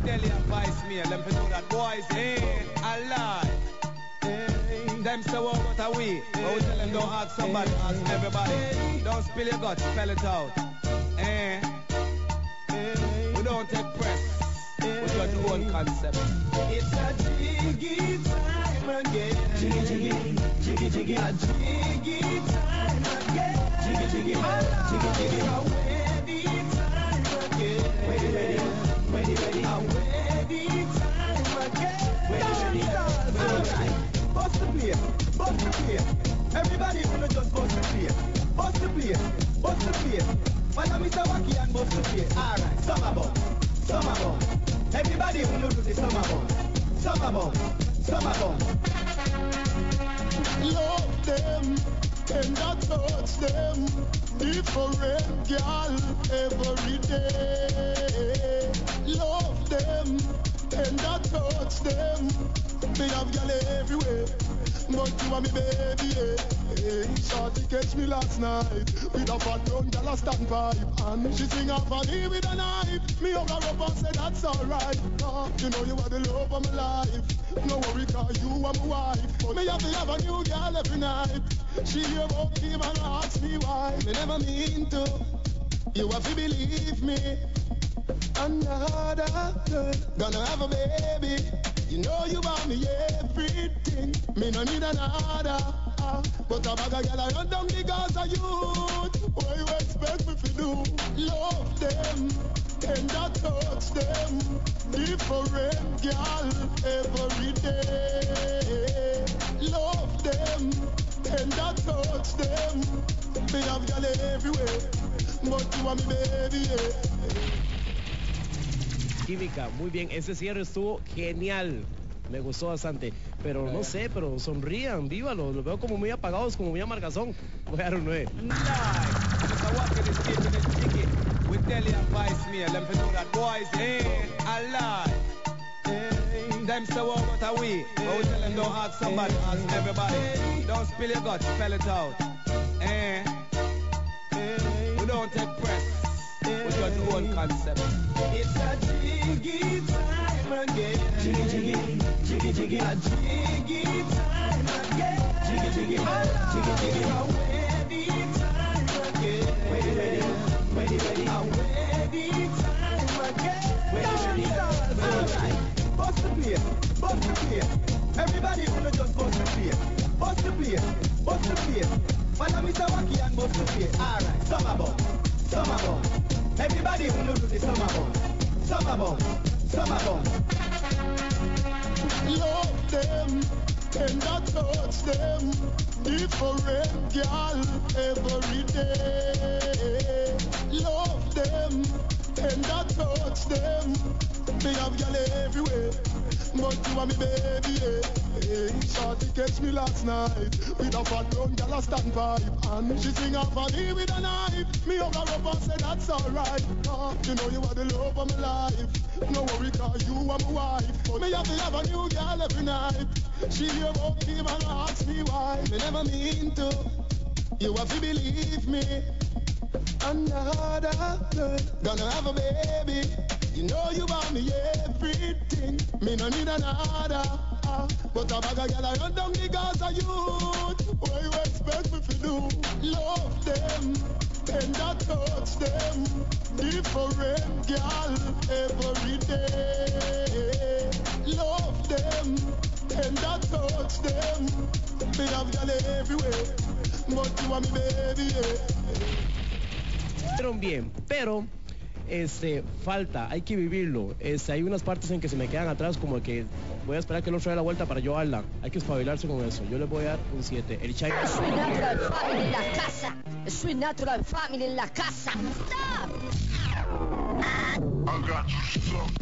tell you advice me, let me know that boys ain't alive. Them say what about we? But we tell them don't ask somebody, ask everybody. Don't spill your guts, spell it out. We don't take press, we just one concept. It's a jiggy time again. Jiggy, jiggy, jiggy, jiggy. A jiggy time again. Jiggy, jiggy, jiggy, jiggy. A wedding time again. Ready, ready, ready, ready. A wedding time again. Ready, ready, alright. Bust the place, bust the place. Everybody wanna just bust the place. Bust the place, bust the place. Follow Mr. Wacky and bust the place. Alright, summer bomb, summer bomb. Everybody wanna do the summer bomb. Summer bomb, summer bomb. Love them and I touch them. Different girl every day. Love them and I touch them. Me have girl everywhere, but you are me baby, yeah. Shorty catch me last night with a fat brown girl a standpipe, and she sing off on me with a knife. Me hug her up and say that's alright. You know you are the love of my life. No worry 'cause you are my wife. But me have to have a new girl every night. She hear about him and ask me why. Me never mean to. You have to believe me. Another girl gonna have a baby. You know you want me everything. Me no need another. But a bag of girl I run down because of you. What you expect me to do? Love them and I touch them. Different girl every day. Love them and I touch them. Me have girl everywhere, but you want me baby, yeah. Química, muy bien, ese cierre estuvo genial, me gustó bastante, pero no sé, pero sonrían, vívalos, los veo como muy apagados, como muy amargazón. Voy a dar un 9. We tell you advice me, let me know that boys ain't alive. Them say what about we? But we tell them don't ask somebody, ask everybody. Don't spill your guts, spell it out. We don't take press, we just one concept. It's a jiggy time again. Jiggy, jiggy, jiggy, jiggy. A jiggy time again. Jiggy, jiggy, jiggy, jiggy. A wedding time again. Ready, ready, ready, ready. A wedding time again. Ready, ready, alright. Bust the place, bust the place. Everybody wanna just bust the place. Bust the place, bust the place. Follow Mr. Wacky and bust the place. Alright, summer bomb, summer bomb. Everybody wanna do the summer bomb. Summer bomb, summer bomb. Love them and I touch them. Different girl every day. Love them and I touch them. Me have girl everywhere, but you want me baby, yeah. Shorty catch me last night with a fat brown girl a standpipe, and she sing off on me with a knife. Me hug her up and say that's alright. You know you are the love of my life. No worry 'cause you are my wife. But me have to have a new girl every night. She hear about him and ask me why. Me never mean to. You have to believe me. Another girl gonna have a baby. You know you want me everything. Me no need another. But a bag of girl I run down because of you. What you expect me to do? Love them and I touch them. Different girl every day. Love them and I touch them. Me have girl everywhere, but you want me baby, yeah. Bien, pero falta, hay que vivirlo. Hay unas partes en que se me quedan atrás, como que voy a esperar que el otro dé la vuelta para yo darla. Hay que espabilarse con eso. Yo les voy a dar un 7. El Chai. Sweet Natural Family en la casa. Sweet Natural Family en la casa. Stop. I got you stuck.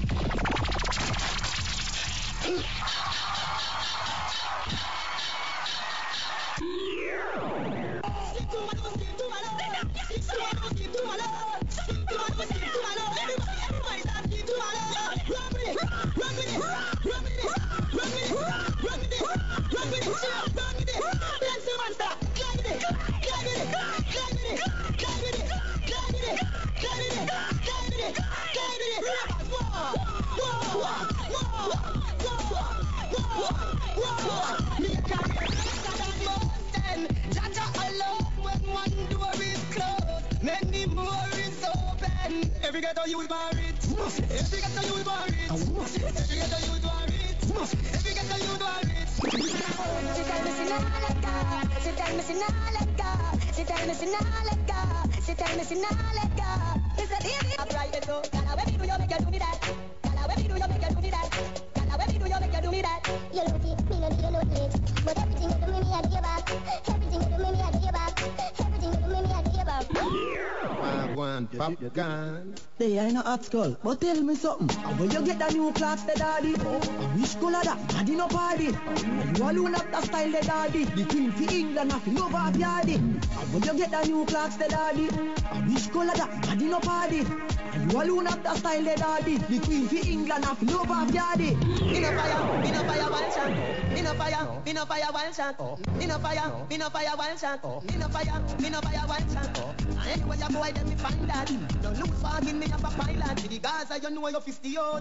Me a carry better than mountain. Jaja alone when one door is closed, many more is open. Every ghetto youth want it. Every ghetto youth want it. Every ghetto youth want it. Every ghetto youth want it. She tell me she nah let go. She tell me she nah let go. She tell me she nah let go. She tell me she nah let go. He said, "Baby, I'm right with you. Girl, when me do you make you do me that? Girl, when me do you make you do me that? Girl, when me do you make you do me that?" You look it, me no do you look it. But everything you do me, I do you back. Everything you do me, I do you back. Everything you do me, I do you back. One pop gun. They ain't no hot skull, but tell me something. When you get the new clocks, the daddy. Which color that? Daddy no party. You alone have the style, the daddy. The queen for England, have love of yardy. When you get the new clocks, the daddy. Which color that? Daddy no party. You alone have the style, the daddy. The queen for England, have love of yardy. Me no fire one shot. Me no fire one shot. Me no fire one shot. Me no fire one shot. And anyway you boy, them me find that. Don't lose fucking me up a pilot. To the Gaza, you know you fist the out.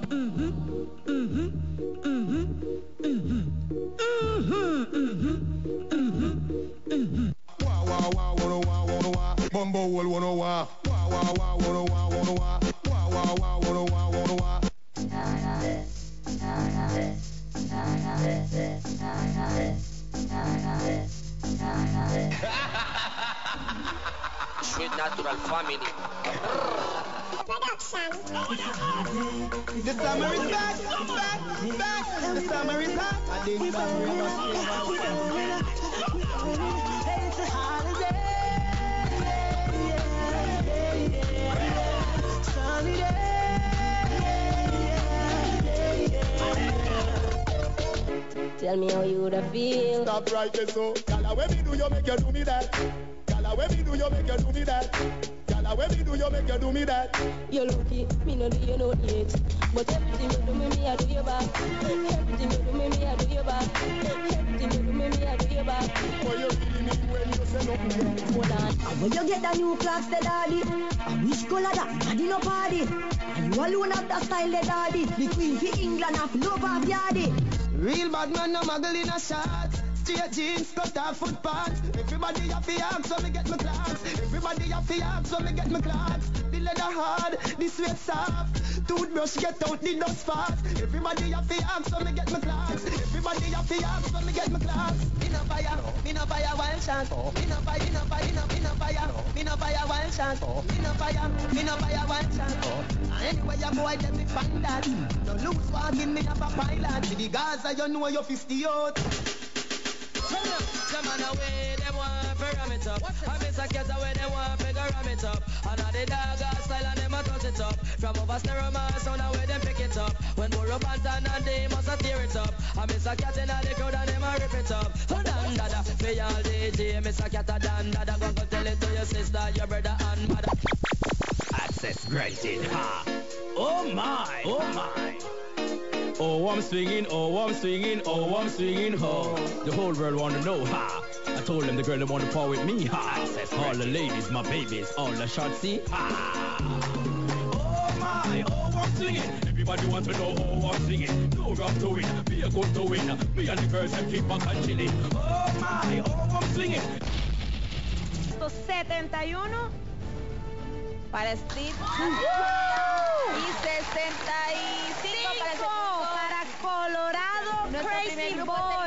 Wah wah wah wanna wah wanna wah. Bumbo will wanna wah. Wah wah wah wanna wah wanna wah. Wah wah wah wanna wah wanna wah. Sweet Natural Family. The summer is back. The summer is back. I think summer is back. It's a holiday. Sunny day. Tell me how you would feel. Stop right there, so. Gala, when me do you make you do me that? Gala, when me do you make you do me that? Gala, when me do you make you do me that? You lucky, me no do you know it. But everything you do me, I do you back. Everything you do me, I do you back. Everything you do me, I do you back. What you really mean when you say nothing? Hold on. When you get the new clocks, the daddy. Which color that? Daddy no party. You alone have the style, the daddy. The queen for England, have love of yardy. Real bad man, no muggle in a shot. Straight jeans, cut off foot pants. Everybody have the arms, so me get my clocks. Everybody have the arms, so me get my clocks. The leather hard, the sweat soft. Toothbrush get out the dust fast. Everybody have the arms, so me get my clocks. Everybody have the arms, so me get my clocks. Me no fire one shot. Me no fire one shot. Me no fire one shot. Anyway, you boy, let me find that. No loose walking, me have a pilot. To the Gaza, you know you fist the out. Them on the way, them want to ram it up. I miss a cat away, them want to ram it up. And all the dog style and them a touch it up. From over stereo mass on the way, them pick it up. When more up and down and they must a tear it up. I miss a cat in the crowd and them a rip it up. Hold on, dada, for y'all DJ, miss a cat a dan, dada. Go tell it to your sister, your brother and mother. Access granted, ha. Oh my, oh my. Oh, I'm swinging, oh, I'm swinging, oh, I'm swinging, ho. The whole world wanna know, ha. I told them the girl that wanna part with me, ha. All the ladies, my babies, all the shots, see, ha. Oh my, oh, I'm swinging. Everybody want to know, oh, I'm swinging. No rough to win, be a good to win. Me and the girls that keep back and chilling. Oh my, oh, I'm swinging. 71 para Steve y 65 para Colorado Crazy Boy.